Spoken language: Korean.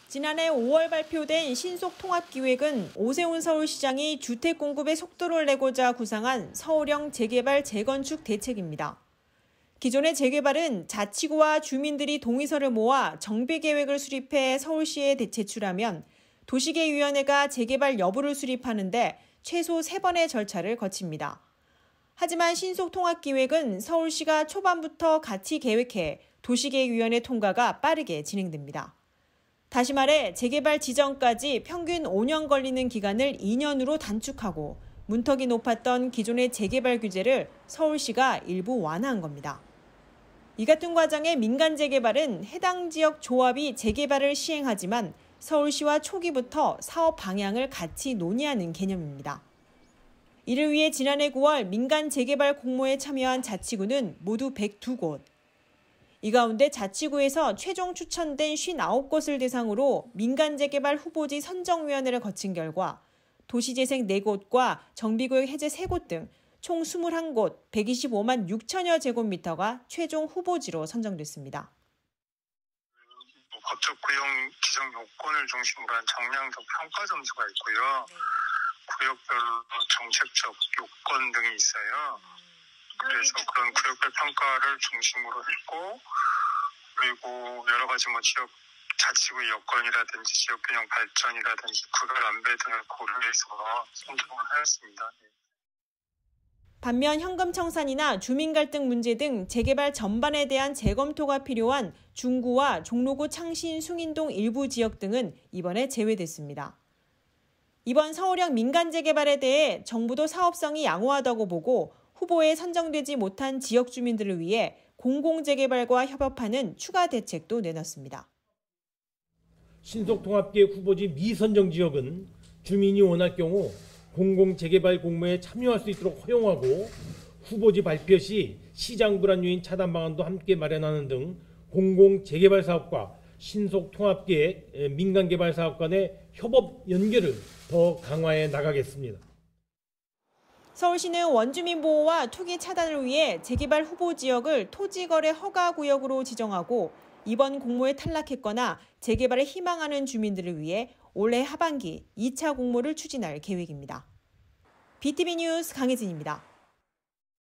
지난해 5월 발표된 신속통합기획은 오세훈 서울시장이 주택 공급에 속도를 내고자 구상한 서울형 재개발 재건축 대책입니다. 기존의 재개발은 자치구와 주민들이 동의서를 모아 정비계획을 수립해 서울시에 제출하면 도시계획위원회가 재개발 여부를 수립하는데 최소 3번의 절차를 거칩니다. 하지만 신속통합기획은 서울시가 초반부터 같이 계획해 도시계획위원회 통과가 빠르게 진행됩니다. 다시 말해 재개발 지정까지 평균 5년 걸리는 기간을 2년으로 단축하고 문턱이 높았던 기존의 재개발 규제를 서울시가 일부 완화한 겁니다. 이 같은 과정의 민간 재개발은 해당 지역 조합이 재개발을 시행하지만 서울시와 초기부터 사업 방향을 같이 논의하는 개념입니다. 이를 위해 지난해 9월 민간 재개발 공모에 참여한 자치구는 모두 102곳. 이 가운데 자치구에서 최종 추천된 59곳을 대상으로 민간 재개발 후보지 선정위원회를 거친 결과 도시재생 4곳과 정비구역 해제 3곳 등 총 21곳 125만 6천여 제곱미터가 최종 후보지로 선정됐습니다. 법적 구형 지정 요건을 중심으로 한 정량적 평가 점수가 있고요. 구역별로 정책적 요건 등이 있어요. 그래서 그런 구역별 평가를 중심으로 했고, 그리고 여러 가지 지역 자치구의 여건이라든지 지역 균형 발전이라든지 구별 안배 등을 고려해서 선정을 하였습니다. 반면 현금 청산이나 주민 갈등 문제 등 재개발 전반에 대한 재검토가 필요한 중구와 종로구 창신 숭인동 일부 지역 등은 이번에 제외됐습니다. 이번 서울형 민간 재개발에 대해 정부도 사업성이 양호하다고 보고 후보에 선정되지 못한 지역 주민들을 위해 공공재개발과 협업하는 추가 대책도 내놨습니다. 신속통합기획 후보지 미선정 지역은 주민이 원할 경우 공공재개발 공모에 참여할 수 있도록 허용하고 후보지 발표 시 시장 불안 요인 차단 방안도 함께 마련하는 등 공공재개발 사업과 신속통합기획 민간개발 사업 간의 협업 연계를 더 강화해 나가겠습니다. 서울시는 원주민 보호와 투기 차단을 위해 재개발 후보 지역을 토지거래 허가 구역으로 지정하고 이번 공모에 탈락했거나 재개발에 희망하는 주민들을 위해 올해 하반기 2차 공모를 추진할 계획입니다. BTV 뉴스 강혜진입니다.